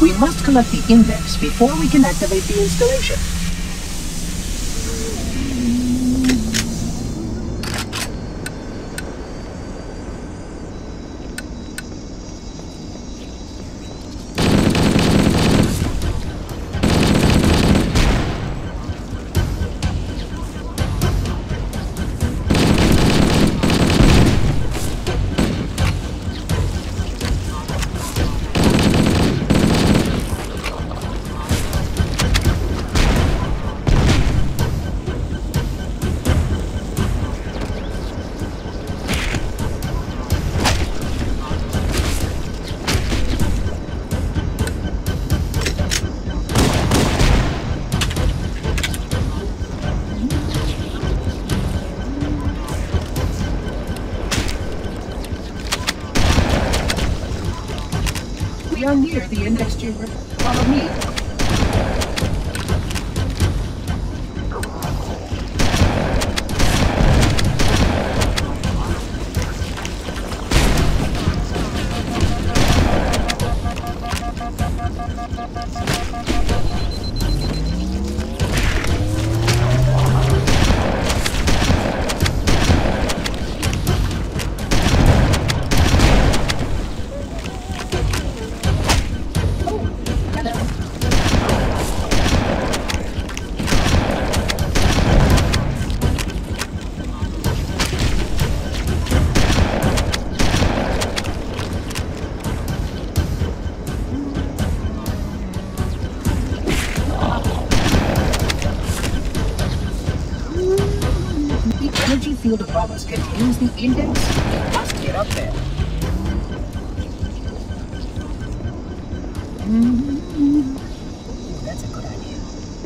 We must collect the index before we can activate the installation. We are near the index chamber. Follow me. Energy field above us contains the index. We must get up there. Ooh, that's a good idea.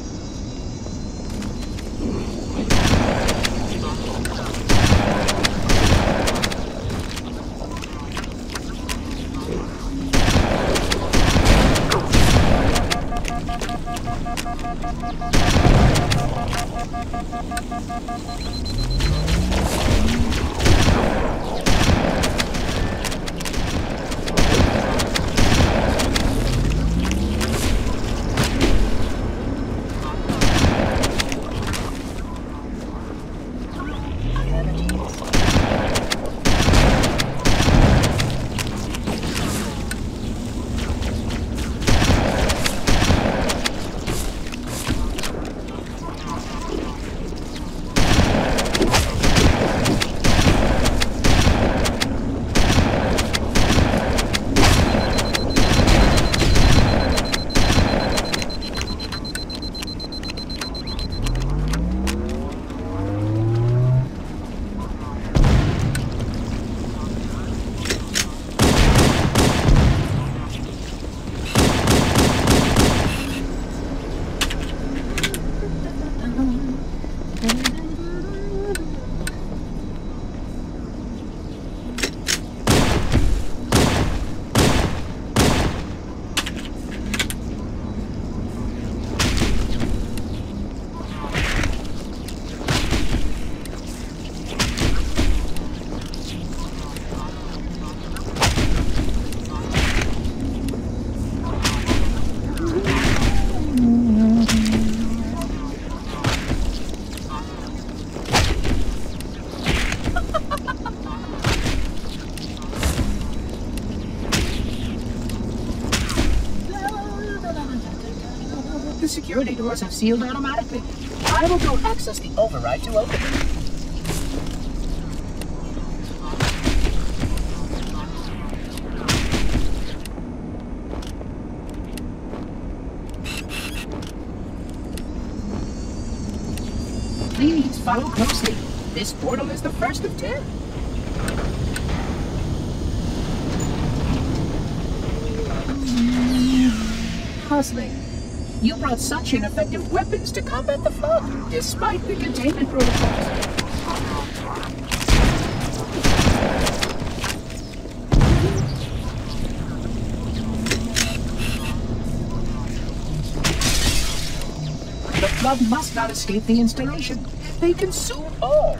The security doors have sealed automatically. I will go access the override to open them. Please follow closely. This portal is the first of 10. Puzzling. You brought such ineffective weapons to combat the flood, despite the containment protocols. The flood must not escape the installation. They consume all.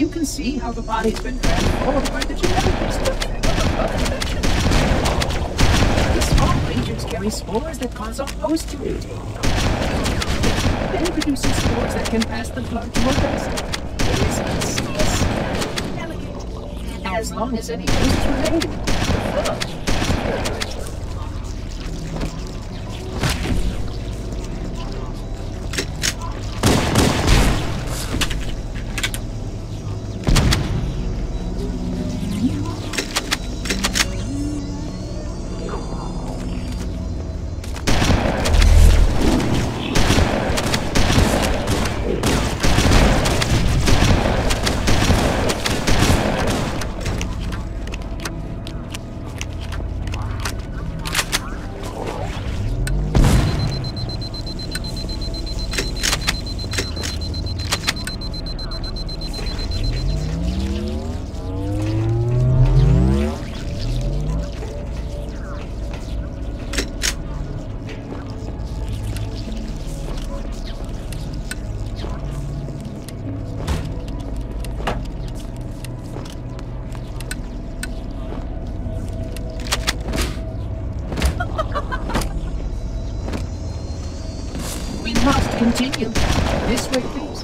You can see how the body's been transformed by the genetic restructuring of the blood infection. These small creatures carry spores that cause a host to mutate. Then produces spores that can pass the blood to others. It is insidious and elegant. As long as any hosts remain, the flow is very rich. Continue. This way, please.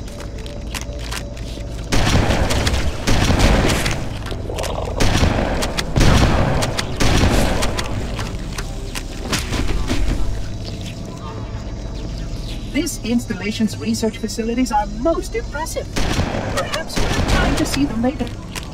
This installation's research facilities are most impressive. Perhaps we'll have time to see them later.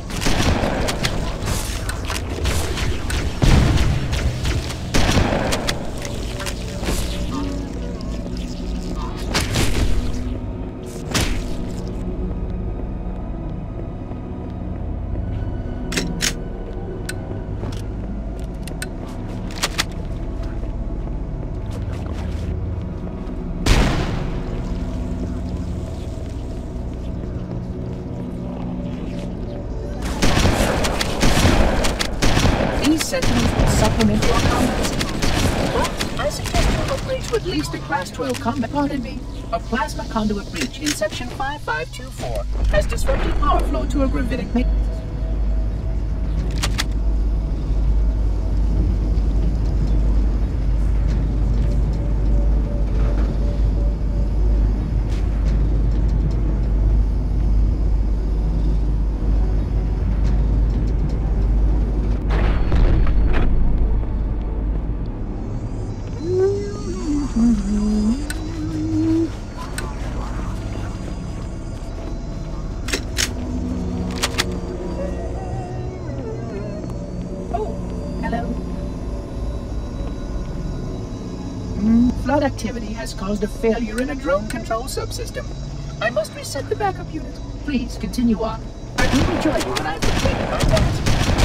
Sentinels will supplement your combat skills. But I suggest you upgrade to at least a Class 12 combat. Pardon me. A plasma conduit breach in Section 5524 has disrupted power flow to a gravitic matrix. Flood activity has caused a failure in a drone control subsystem. I must reset the backup unit. Please continue on. I will join you when I've completed my task.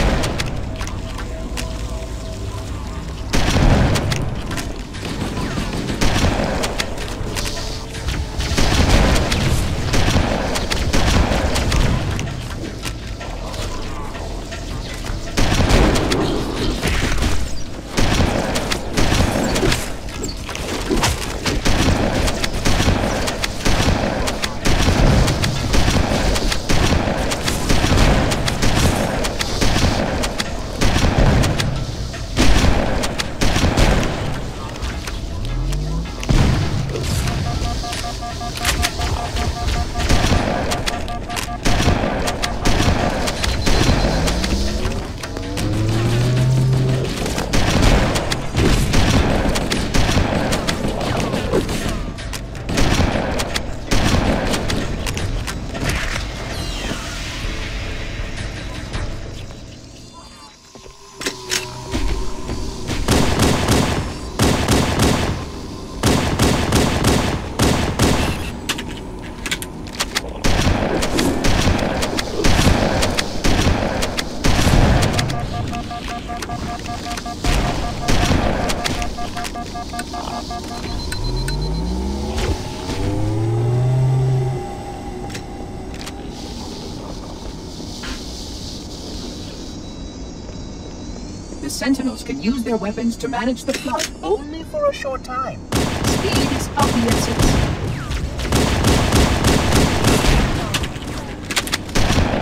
The Sentinels can use their weapons to manage the flood only for a short time. Speed is of the essence.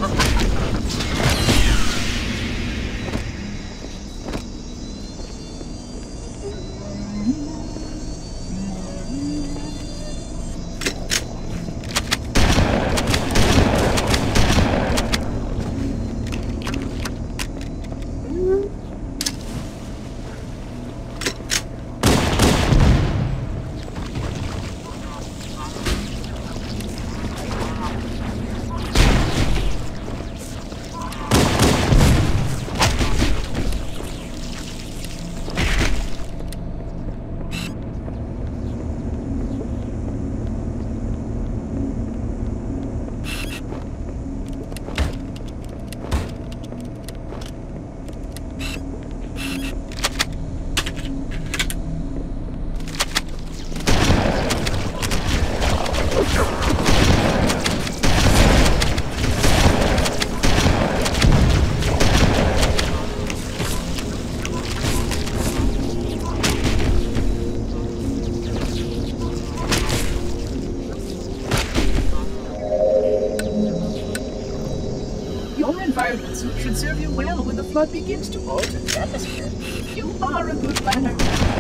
Should serve you well when the flood begins to alter the atmosphere. You are a good planner.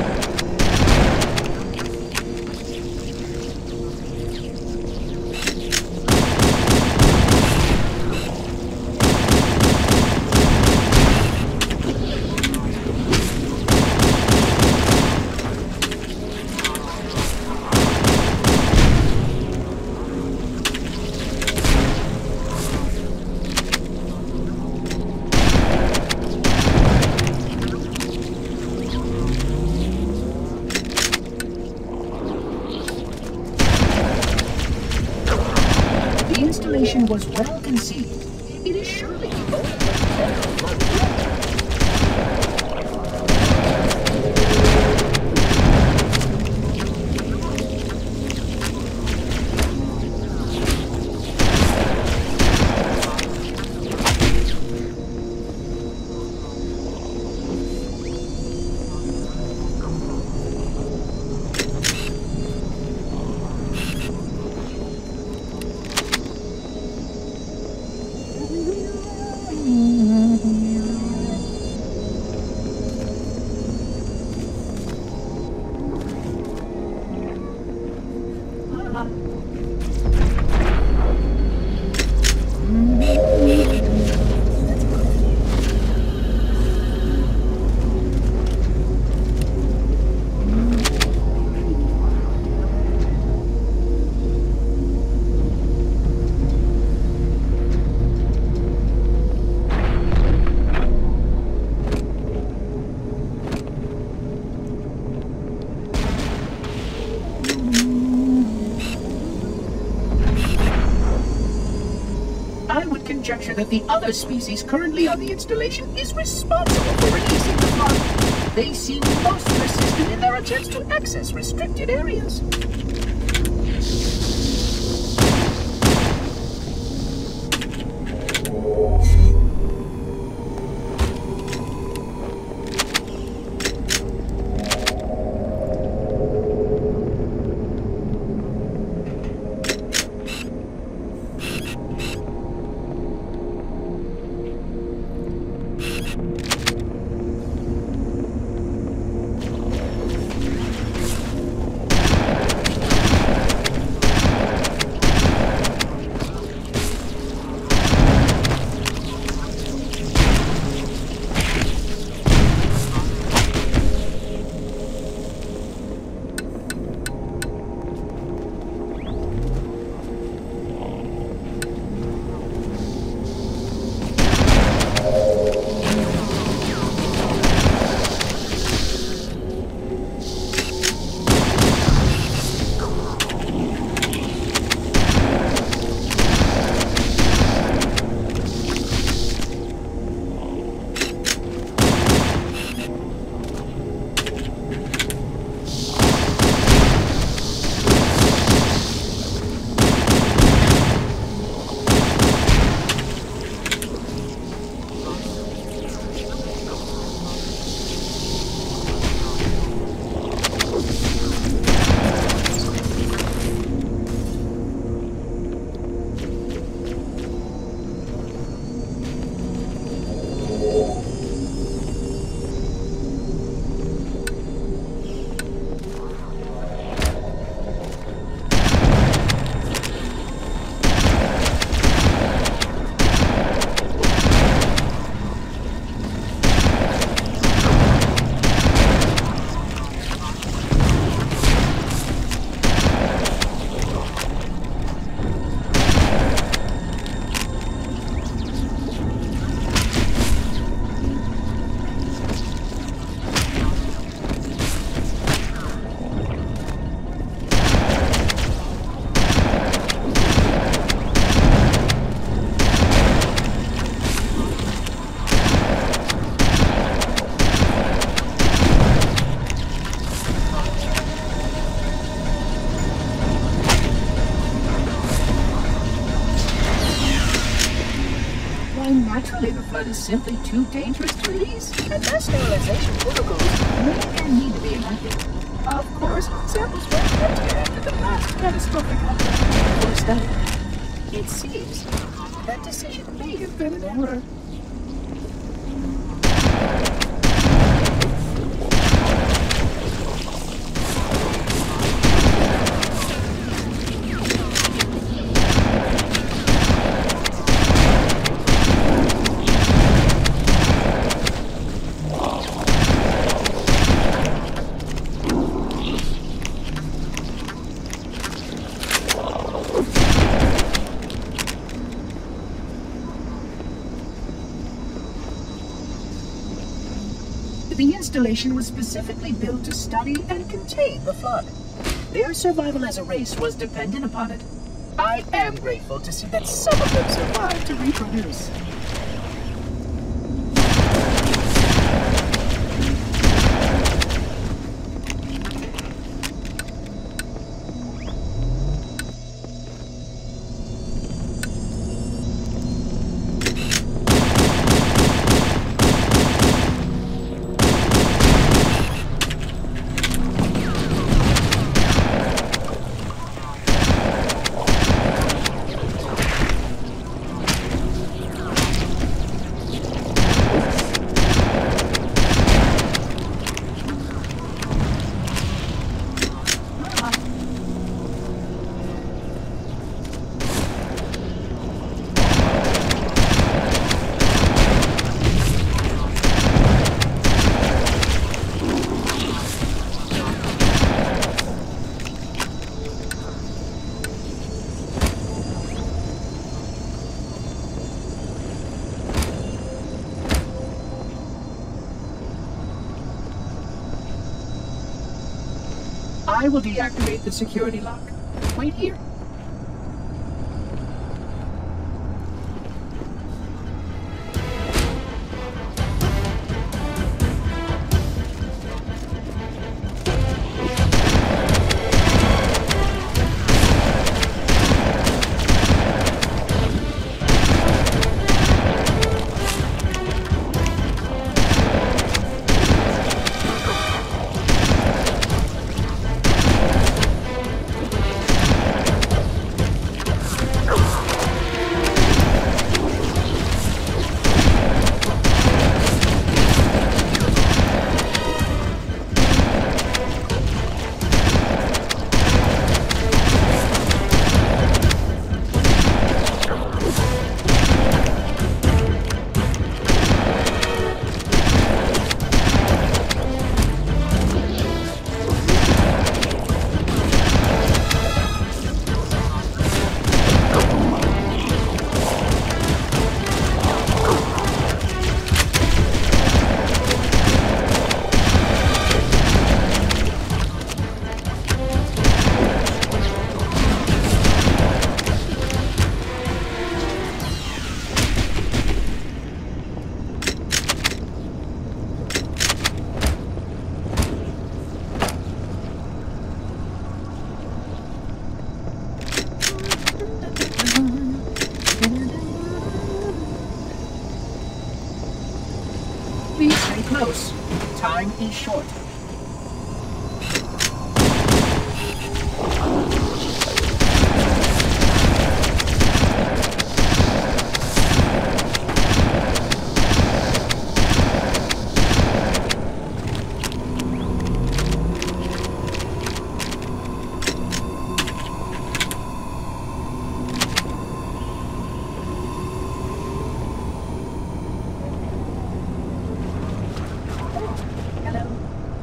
Was well conceived. It is surely the only conjecture that the other species currently on the installation is responsible for releasing the flood. They seem most persistent in their attempts to access restricted areas. why naturally the flood is simply too dangerous to release, and mass sterilization protocols may and need to be enacted. Of course, samples were kept after the last catastrophic outbreak were studied. It seems that decision may have been an error. The installation was specifically built to study and contain the flood. Their survival as a race was dependent upon it. I am grateful to see that some of them survived to reproduce. I will deactivate the security lock. Wait here. Please stay close. Time is short. Hello.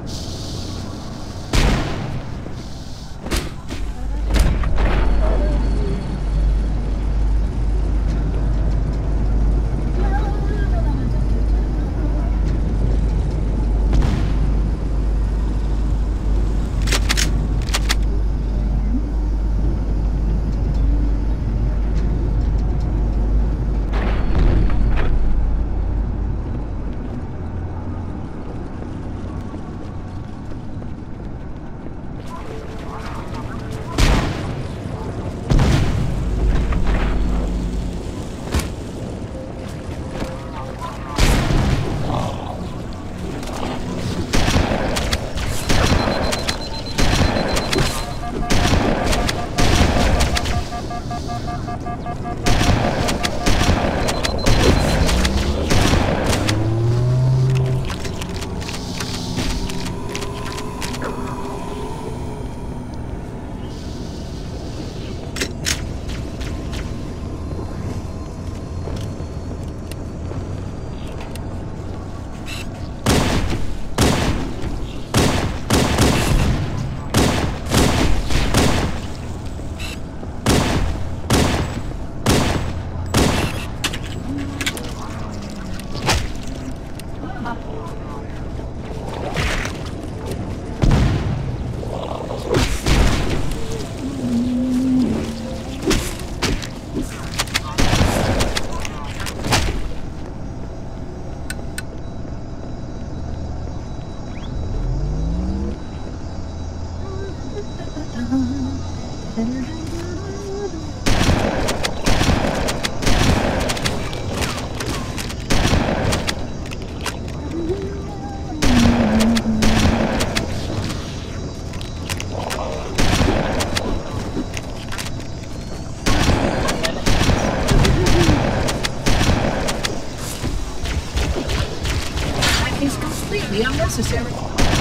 necessary.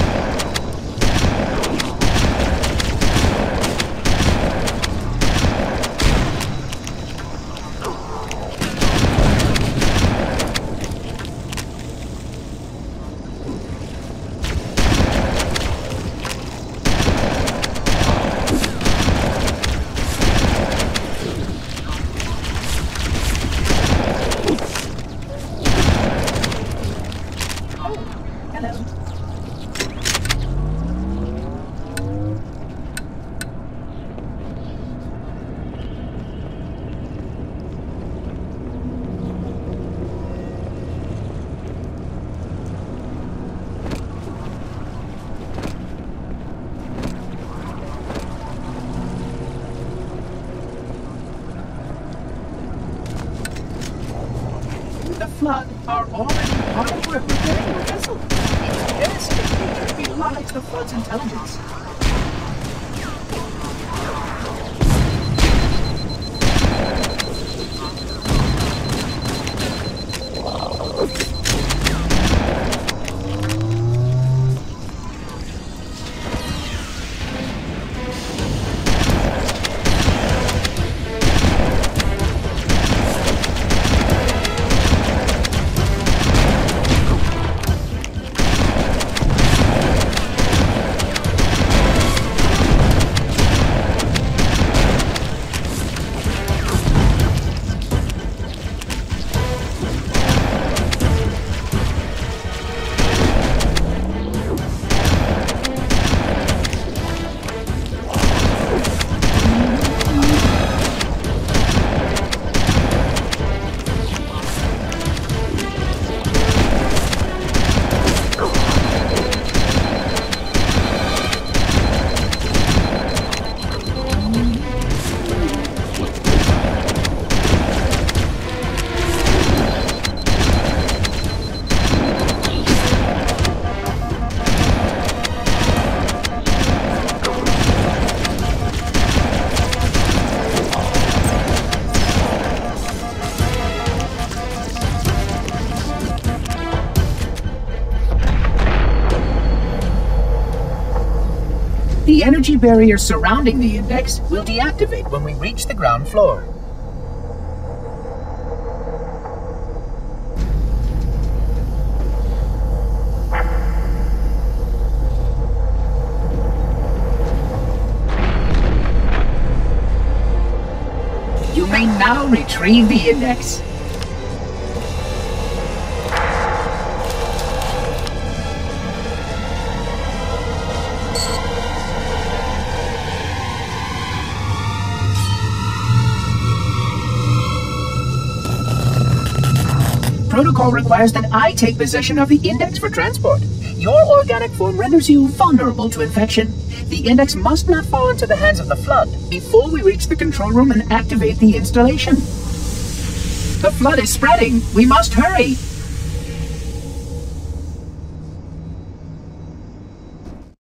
The Flood are already hard at work repairing your vessel. Its devastating nature belies the Flood's intelligence. The energy barrier surrounding the index will deactivate when we reach the ground floor. You may now retrieve the index. Protocol requires that I take possession of the index for transport. Your organic form renders you vulnerable to infection. The index must not fall into the hands of the Flood before we reach the control room and activate the installation. The Flood is spreading. We must hurry.